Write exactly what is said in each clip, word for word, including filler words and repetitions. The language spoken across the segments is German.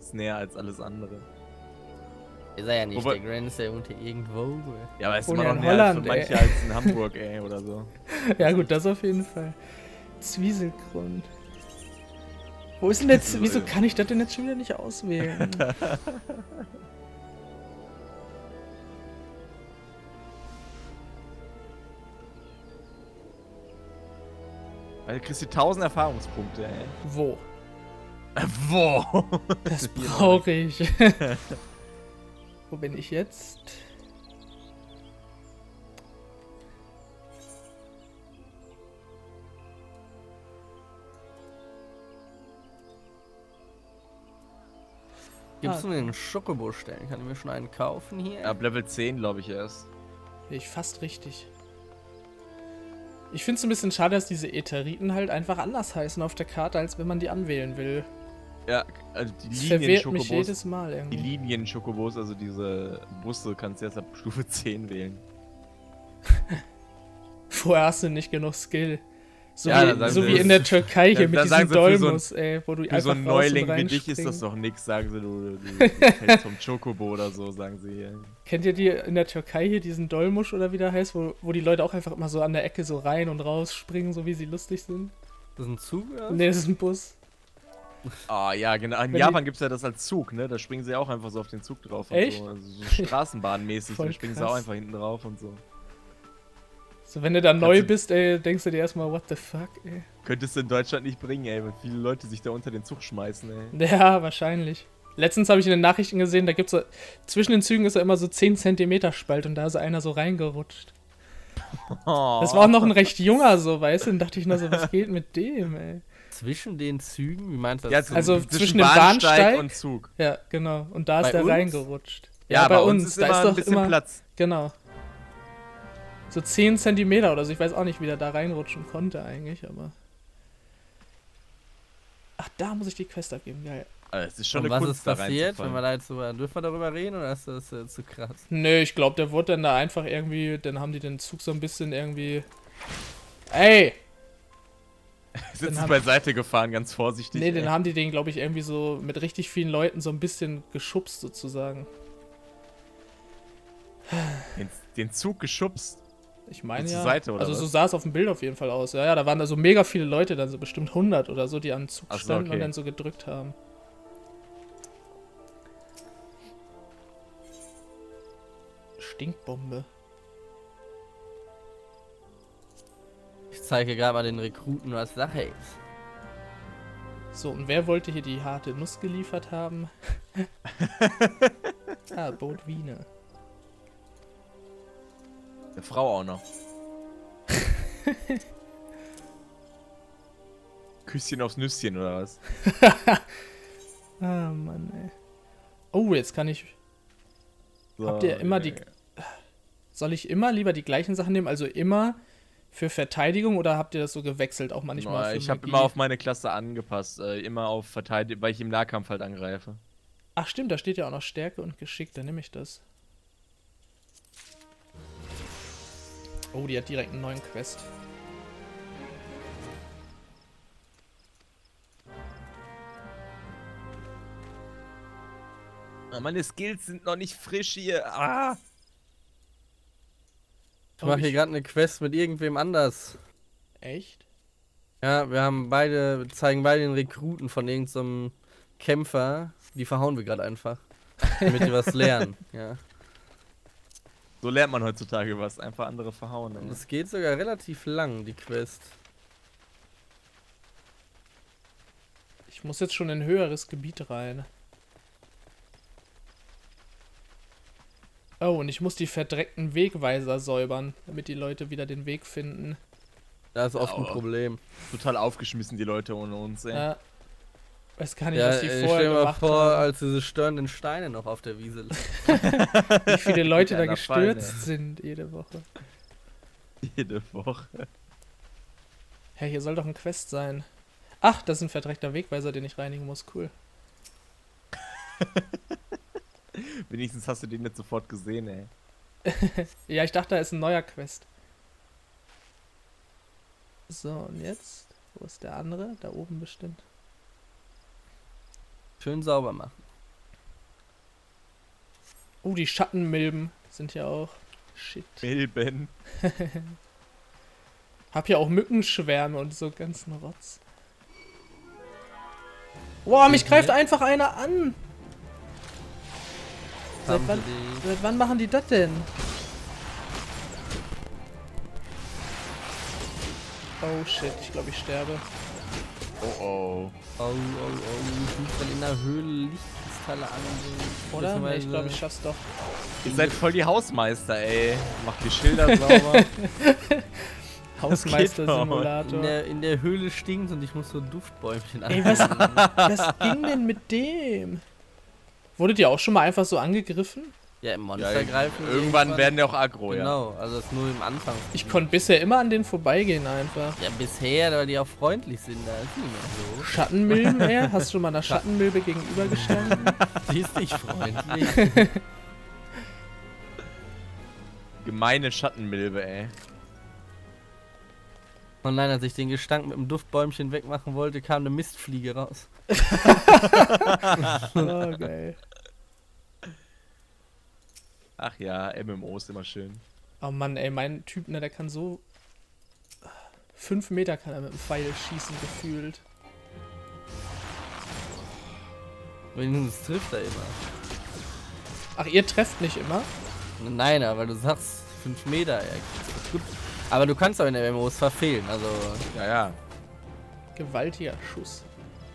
Ist näher als alles andere. Ist er ja nicht, Wobei- der Grand ist ja unter irgendwo. Ja, aber es ist Wohnen immer ja noch in näher Holland, für manche ey. als in Hamburg, ey, oder so. Ja gut, das auf jeden Fall. Zwieselgrund. Wo ist denn jetzt, wieso kann ich das denn jetzt schon wieder nicht auswählen? Weil du kriegst die tausend Erfahrungspunkte, ey. Wo? Wo? Das brauche ich. Wo bin ich jetzt? Gibst Ah. du mir einen Schokobo stellen? Kann ich mir schon einen kaufen hier? Ab Level zehn, glaube ich, erst. Bin ich fast richtig. Ich finde es ein bisschen schade, dass diese Ätheriten halt einfach anders heißen auf der Karte, als wenn man die anwählen will. Ja, also die Das verwirrt mich Linien-Schokobos. jedes Mal Die irgendwie. Linien-Schokobos, also diese Busse, kannst du erst ab Stufe zehn wählen. Vorher hast du nicht genug Skill. So, Ja, dann wie, sagen so sie, wie in der Türkei hier Ja, mit dann sagen diesem sie, für so ein- Dolmus, ey, wo du Für einfach so einen raus und Neuling wie dich ist reinspringen. das doch nix, sagen sie, du, du, du fällst vom Chocobo oder so, sagen sie hier. Kennt ihr die in der Türkei hier, diesen Dolmusch oder wie der heißt, wo, wo die Leute auch einfach immer so an der Ecke so rein und raus springen, so wie sie lustig sind? Das ist ein Zug, oder? Ne, das ist ein Bus. Ah, ja, genau. In Wenn Japan gibt's ja das als Zug, ne? Da springen sie auch einfach so auf den Zug drauf und Echt? so. Also so Straßenbahnmäßig, Voll da springen sie krass. auch einfach hinten drauf und so. So, wenn du da neu Kannst du- bist, ey, denkst du dir erstmal, what the fuck, ey. Könntest du in Deutschland nicht bringen, ey, weil viele Leute sich da unter den Zug schmeißen, ey. Ja, wahrscheinlich. Letztens habe ich in den Nachrichten gesehen, da gibt's so, zwischen den Zügen ist ja immer so zehn Zentimeter Spalt und da ist einer so reingerutscht. Oh. Das war auch noch ein recht junger so, weißt du, und dachte ich nur so, was geht mit dem, ey. Zwischen den Zügen? Wie meinst du Ja, das? Also zwischen zwischen dem Bahnsteig- und Zug. Ja, genau. Und da ist Bei der uns? reingerutscht. Ja, bei uns ist da immer ist ein doch bisschen immer, Platz. Genau. So zehn Zentimeter oder so. Ich weiß auch nicht, wie der da reinrutschen konnte eigentlich, aber... Ach, da muss ich die Quest abgeben, geil. Also, es ist schon Und eine was Kunst, ist da passiert, wenn reinzufallen. wir da jetzt drüber, dürfen wir darüber reden oder ist das äh, zu krass? Nö, ich glaube, der wurde dann da einfach irgendwie... Dann haben die den Zug so ein bisschen irgendwie... Ey! Sind dann sie haben- beiseite gefahren, ganz vorsichtig. Nee, ey. den haben die den, glaube ich, irgendwie so mit richtig vielen Leuten so ein bisschen geschubst sozusagen. den, den Zug geschubst. Ich meine zur ja. Seite, oder also was? so sah es auf dem Bild auf jeden Fall aus. Ja, ja, da waren da so mega viele Leute, dann so bestimmt hundert oder so, die am Zug Ach so, standen okay. und dann so gedrückt haben. Stinkbombe. Ich zeige gerade mal den Rekruten, was Sache ist. So, und wer wollte hier die harte Nuss geliefert haben? Ah, Boot Wiener. Eine Frau auch noch. Küsschen aufs Nüsschen, oder was? Ah, Mann, ey. Oh, jetzt kann ich... So, Habt ihr immer die... Soll ich immer lieber die gleichen Sachen nehmen? Also immer für Verteidigung oder habt ihr das so gewechselt auch manchmal? Na, für ich habe Magie? immer auf meine Klasse angepasst. Äh, immer auf Verteidigung, weil ich im Nahkampf halt angreife. Ach stimmt, da steht ja auch noch Stärke und Geschick, dann nehme ich das. Oh, die hat direkt einen neuen Quest. Ah, meine Skills sind noch nicht frisch hier. Ah! Ich mache Oh, hier ich- gerade eine Quest mit irgendwem anders. Echt? Ja, wir haben beide, zeigen beide den Rekruten von irgendeinem Kämpfer. Die verhauen wir gerade einfach. Damit die was lernen. Ja. So lernt man heutzutage was. Einfach andere verhauen. Und ey. es geht sogar relativ lang, die Quest. Ich muss jetzt schon in ein höheres Gebiet rein. Oh, und ich muss die verdreckten Wegweiser säubern, damit die Leute wieder den Weg finden. Da ist oft ein Aua. Problem. Total aufgeschmissen, die Leute ohne uns, ey. Ja. Weiß gar nicht, Ja, was die äh, vorher stell dir mal gemacht vor, haben. als diese störenden Steine noch auf der Wiese liegen. Wie viele Leute da Kleiner Fall, gestürzt ey. sind jede Woche. Jede Woche. Hä, hier soll doch ein Quest sein. Ach, das ist ein verdreckter Wegweiser, den ich reinigen muss. Cool. Wenigstens hast du den nicht sofort gesehen, ey. Ja, ich dachte, da ist ein neuer Quest. So, und jetzt? Wo ist der andere? Da oben bestimmt. Schön sauber machen. Oh, die Schattenmilben sind ja auch. Shit. Milben. Hab ja auch Mückenschwärme und so ganzen Rotz. Boah, mich greift einfach einer an. Seit Haben wann, sie die- seit wann machen die das denn? Oh shit, ich glaube ich sterbe. Oh oh. Oh, oh, oh, ich muss dann in der Höhle Lichtkristalle ansehen. Oder? Nee, ich Beziehungsweise- glaube ich schaff's doch. Ihr seid voll die Hausmeister, ey. Macht die Schilder sauber. Hausmeister-Simulator. In der, in der Höhle stinkt und ich muss so Duftbäumchen Ey, was, ansehen. was ging denn mit dem? Wurdet ihr auch schon mal einfach so angegriffen? Ja, im Monster Ja, greifen. irgendwann werden die auch aggro, ja. Genau, also das ist nur im Anfang. Ich konnte bisher immer an denen vorbeigehen einfach. Ja, bisher, weil die auch freundlich sind, da ist nicht mehr so. Schattenmilben, ey? Hast du schon mal einer Schattenmilbe gegenübergestanden? Die ist nicht freundlich. Gemeine Schattenmilbe, ey. Und nein, als ich den Gestank mit dem Duftbäumchen wegmachen wollte, kam eine Mistfliege raus. Oh, geil. Ach ja, M M O ist immer schön. Oh Mann, ey, mein Typ, ne, der kann so... Fünf Meter kann er mit dem Pfeil schießen, gefühlt. Wenigstens trifft er immer. Ach, ihr trefft nicht immer? Nein, aber du sagst fünf Meter. Ja, gut. Aber du kannst auch in der M M Os verfehlen, also... Ja, ja. Gewaltiger Schuss.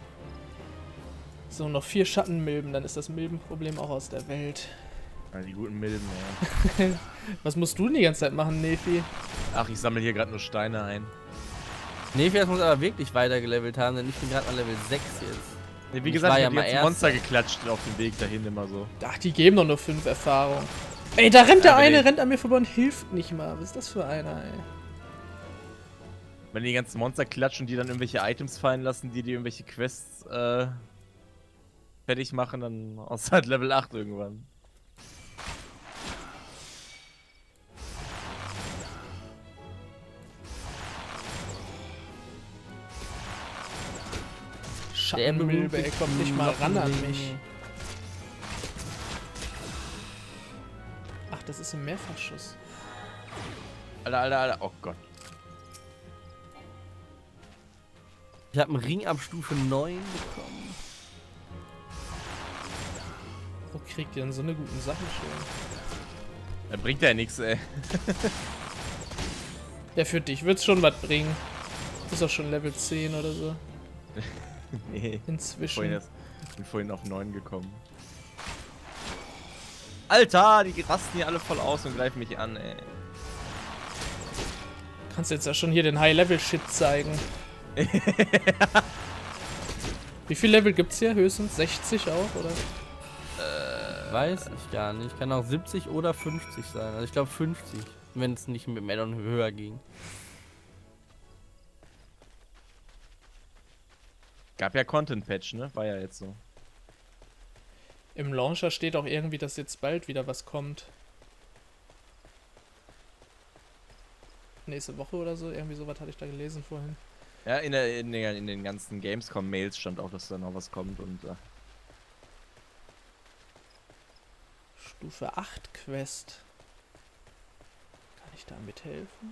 So, noch vier Schattenmilben, dann ist das Milbenproblem auch aus der Welt. Ja, die guten Milben, ey. Was musst du denn die ganze Zeit machen, Nefi? Ach, ich sammle hier gerade nur Steine ein. Nefias muss aber wirklich weiter gelevelt haben, denn ich bin gerade mal Level sechs jetzt. Nee, wie Ich gesagt, war ich ja hab mal jetzt ein Erster. Monster geklatscht auf dem Weg dahin immer so. Ach, die geben doch nur fünf Erfahrung. Ey, da rennt der Ja, wenn eine, ich- rennt an mir vorbei und hilft nicht mal. Was ist das für einer, ey? Wenn die ganzen Monster klatschen und die dann irgendwelche Items fallen lassen, die die irgendwelche Quests äh, fertig machen, dann aus halt Level acht irgendwann. Schattenmilbe, ey, kommt nicht mal ran an mich. Ach, das ist ein Mehrfachschuss. Alter, Alter, Alter. Oh Gott. Ich habe einen Ring ab Stufe neun bekommen. Wo kriegt ihr denn so eine guten Sachen schon? Da bringt ja nichts, ey. Ja, für dich wird's schon was bringen. Du bist auch schon Level zehn oder so. Nee. Vorhin Inzwischen. erst, ich bin vorhin auf neun gekommen. Alter, die rasten hier alle voll aus und greifen mich an, ey. Kannst jetzt ja schon hier den High-Level-Shit zeigen. Wie viel Level gibt's hier? Höchstens sechzig auch, oder? Weiß ich gar nicht. Kann auch siebzig oder fünfzig sein. Also ich glaube fünfzig, wenn es nicht mit dem Addon höher ging. Gab ja Content-Patch, ne? War ja jetzt so. Im Launcher steht auch irgendwie, dass jetzt bald wieder was kommt. Nächste Woche oder so, irgendwie sowas hatte ich da gelesen vorhin. Ja, in, der, in, der, in den ganzen Gamescom-Mails stand auch, dass da noch was kommt und äh, Stufe acht Quest. Kann ich da mithelfen?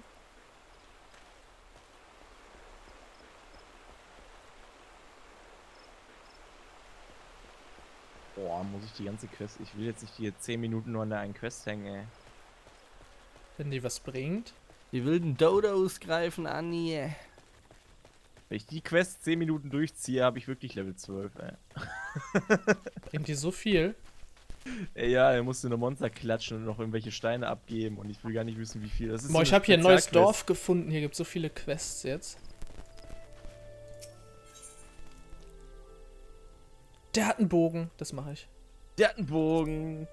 boah, muss ich die ganze Quest. Ich will jetzt nicht hier zehn Minuten nur an der einen Quest hängen, ey. Wenn die was bringt. Die wilden Dodos greifen an hier. Wenn ich die Quest zehn Minuten durchziehe, habe ich wirklich Level zwölf, ey. Bringt die so viel? Ey, ja, er musste eine Monster klatschen und noch irgendwelche Steine abgeben und ich will gar nicht wissen, wie viel. Das ist Boah, so ich eine habe hier ein neues Spezialquest. Dorf gefunden. Hier gibt es so viele Quests jetzt. Der hat einen Bogen. Das mache ich. Der hat einen Bogen.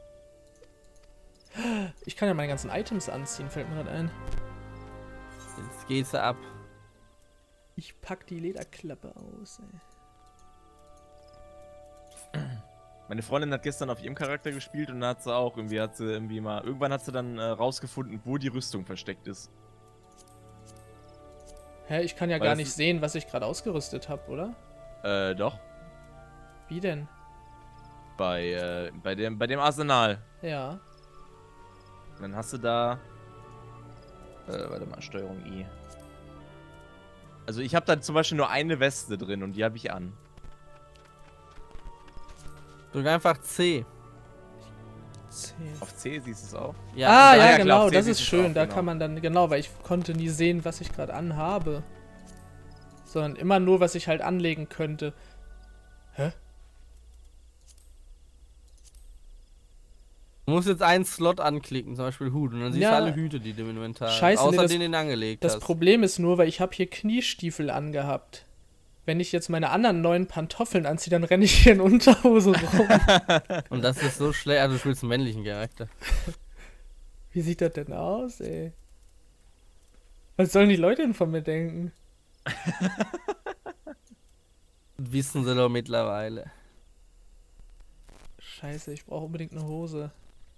Ich kann ja meine ganzen Items anziehen, fällt mir das ein. Jetzt geht's ab. Ich pack die Lederklappe aus, ey. Meine Freundin hat gestern auf ihrem Charakter gespielt und da hat sie auch irgendwie, hat sie irgendwie mal, irgendwann hat sie dann äh, rausgefunden, wo die Rüstung versteckt ist. Hä, ich kann ja Weil gar das nicht ist- sehen, was ich gerade ausgerüstet habe, oder? Äh, doch. Wie denn? Bei, äh, bei dem, bei dem Arsenal. Ja. Dann hast du da. Äh, warte mal, Steuerung I. Also ich habe da zum Beispiel nur eine Weste drin und die habe ich an. Drück einfach C. C. Auf C siehst du es auch? Ja, ah, und ja, ja, klar, genau, auf C das siehst ist du's schön. auch, Da genau. kann man dann, genau, weil ich konnte nie sehen, was ich gerade anhabe. Sondern immer nur, was ich halt anlegen könnte. Hä? Du musst jetzt einen Slot anklicken, zum Beispiel Hut, und dann siehst Ja. du alle Hüte, die du im Inventar hast. Scheiße, Außer nee, das- den, den du angelegt Das hast. Problem ist nur, weil ich habe hier Kniestiefel angehabt. Wenn ich jetzt meine anderen neuen Pantoffeln anziehe, dann renne ich hier in Unterhose rum. Und das ist so schlecht. Also du spielst einen männlichen Charakter. Wie sieht das denn aus, ey? Was sollen die Leute denn von mir denken? Wissen sie doch mittlerweile. Scheiße, ich brauche unbedingt eine Hose.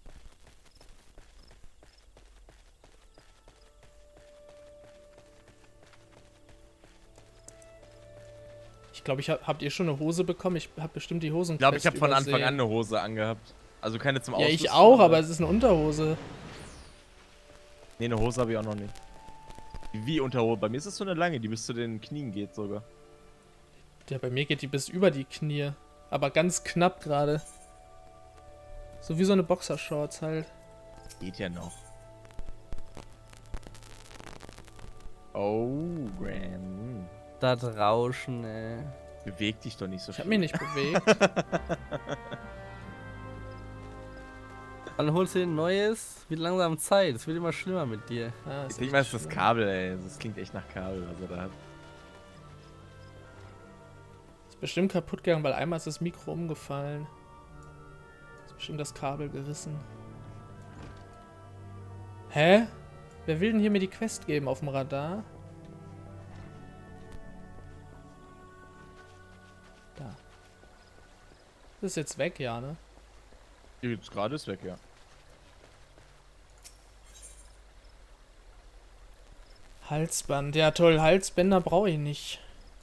Ich glaube, ich hab, habt ihr schon eine Hose bekommen? Ich habe bestimmt die Hosen. Ich glaube, ich habe von Anfang an eine Hose angehabt. Also keine zum Ja, Ausrüsten. ich auch, aber es ist eine Unterhose. Nee, eine Hose habe ich auch noch nicht. Wie Unterhose? Bei mir ist es so eine lange, die bis zu den Knien geht sogar. Ja, bei mir geht die bis über die Knie. Aber ganz knapp gerade. So wie so eine Boxershorts halt. Geht ja noch. Oh, Graham. Das Rauschen, ey. Beweg dich doch nicht so Ich viel. habe mich nicht bewegt. Dann holst du dir ein neues, wird langsam Zeit. Es wird immer schlimmer mit dir. Ah, Ich ist denke echt mal, es ist das schlimm. Kabel, ey. Das klingt echt nach Kabel, was er da hat. Ist bestimmt kaputt gegangen, weil einmal ist das Mikro umgefallen. Ist bestimmt das Kabel gerissen. Hä? Wer will denn hier mir die Quest geben auf dem Radar? Da. Das ist jetzt weg, ja, ne? Jetzt gerade ist weg, ja. Halsband. Ja, toll. Halsbänder brauche ich nicht.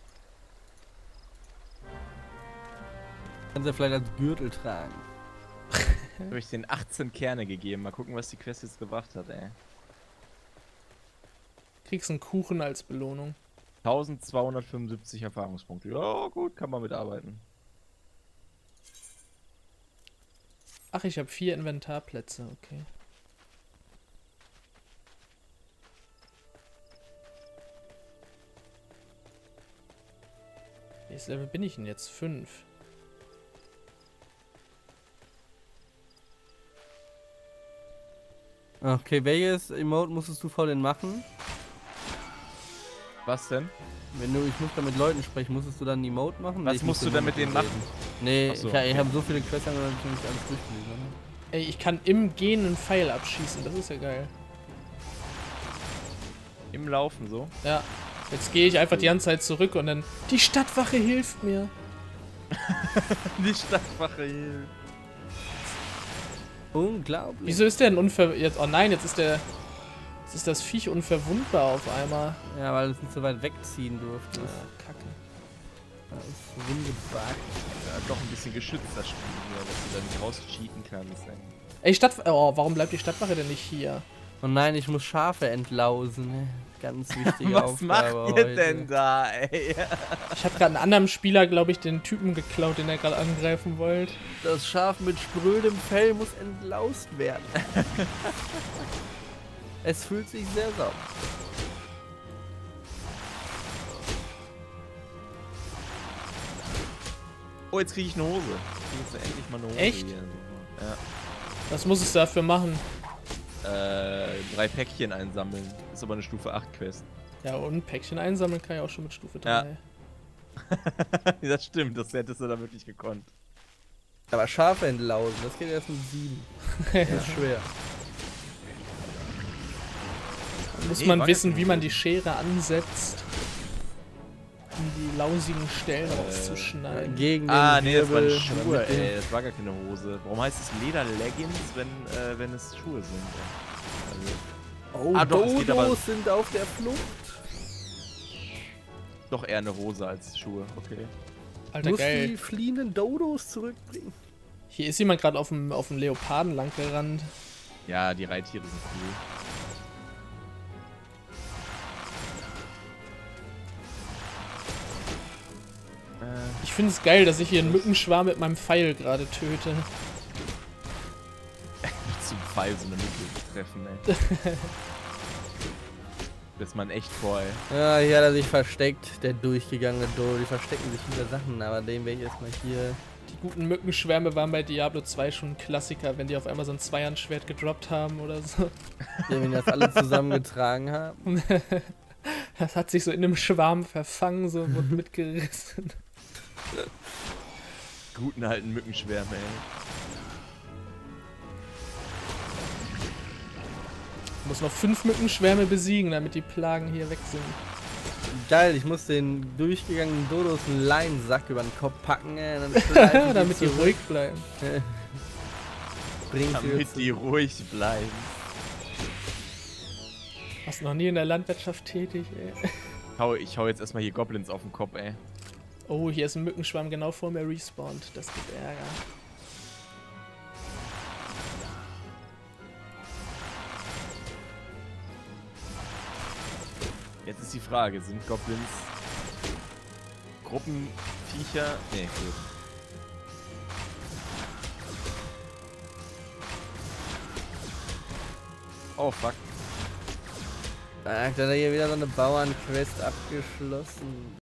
Kannst du vielleicht als Gürtel tragen. Habe ich den achtzehn Kerne gegeben. Mal gucken, was die Quest jetzt gebracht hat, ey. Kriegst einen Kuchen als Belohnung. eintausendzweihundertfünfundsiebzig Erfahrungspunkte. Ja, gut, kann man mitarbeiten. Ach, ich habe vier Inventarplätze. Okay. Welches Level bin ich denn jetzt? Fünf. Okay, welches Emote musstest du vor den machen? Was denn? Wenn du, ich muss da mit Leuten sprechen, musstest du dann ein Emote machen? Was Ich musst musste du denn nur mit denen reden. machen? Nee, Ach so, ich, ich okay. habe so viele Quests angehört, dass ich nicht alles durchgelesen habe. Ey, ich kann im Gehen einen Pfeil abschießen. Das ist ja geil. Im Laufen so. Ja. Jetzt gehe ich einfach die ganze Zeit zurück und dann... Die Stadtwache hilft mir. Die Stadtwache hier. Unglaublich. Wieso ist der denn unver... Jetzt, oh nein, jetzt ist der... Jetzt ist das Viech unverwundbar auf einmal. Ja, weil es nicht so weit wegziehen durfte. Ah, Kacke. Das ist rumgebackt. Ja, doch ein bisschen geschützt, das Spiel hier, dass du da nicht rauscheaten kannst, ey. Ey, Stadt... Oh, warum bleibt die Stadtwache denn nicht hier? Oh nein, ich muss Schafe entlausen. ne? Ganz wichtige Was Aufgabe macht ihr heute. denn da, ey? Ich habe gerade einen anderen Spieler, glaube ich, den Typen geklaut, den er gerade angreifen wollte. Das Schaf mit sprödem Fell muss entlaust werden. Es fühlt sich sehr sauber. Oh, jetzt kriege ich eine Hose. Jetzt krieg ich endlich mal eine Hose Echt? hier. Ja. Was muss es dafür machen? Äh, drei Päckchen einsammeln. Ist aber eine Stufe acht Quest. Ja, und Päckchen einsammeln kann ich auch schon mit Stufe Ja. drei. Das stimmt, das hättest du da wirklich gekonnt. Aber Schafe entlausen, das geht erst mit sieben. Das ist schwer. Muss Nee, man war wissen, gar wie keine man Hose. die Schere ansetzt, um die lausigen Stellen Äh, rauszuschneiden. Gegen Ah, den nee, das waren Wirbel, Schuhe, mit dem- ey. Das war gar keine Hose. Warum heißt es Leder-Leggings, wenn, äh, wenn es Schuhe sind? ey? Also, Oh, Ah, doch, es geht aber- Dodos sind auf der Flucht. doch eher eine Hose als Schuhe, okay. Alter, Muss geil. die fliehenden Dodos zurückbringen. Hier ist jemand gerade auf dem, auf dem Leoparden lang gerannt. Ja, die Reittiere sind cool. Ich finde es geil, dass ich hier einen Mückenschwarm mit meinem Pfeil gerade töte. Zum Pfeil so eine Mücke treffen, ey. Das ist man echt vor, ey. Ja, hier hat er sich versteckt, der durchgegangene Dodo. Die verstecken sich hinter Sachen, aber den werde ich erstmal hier. Die guten Mückenschwärme waren bei Diablo zwei schon ein Klassiker, wenn die auf einmal so ein Zweihandschwert gedroppt haben oder so. Ja, wenn die das alle zusammengetragen haben. Das hat sich so in einem Schwarm verfangen, so und mitgerissen. Guten alten Mückenschwärme, ey. Ich muss noch fünf Mückenschwärme besiegen, damit die Plagen hier weg sind. Geil, ich muss den durchgegangenen Dodos einen Leinsack über den Kopf packen, ey. Dann damit die ruhig bleiben. Bringt Damit die ruhig bleiben. Warst noch nie in der Landwirtschaft tätig, ey. Hau, ich hau jetzt erstmal hier Goblins auf den Kopf, ey. Oh, hier ist ein Mückenschwarm genau vor mir respawned. Das gibt Ärger. Jetzt ist die Frage, sind Goblins Gruppenviecher? Nee, gut. Oh, fuck. Ach, da hat er hier wieder so eine Bauernquest abgeschlossen.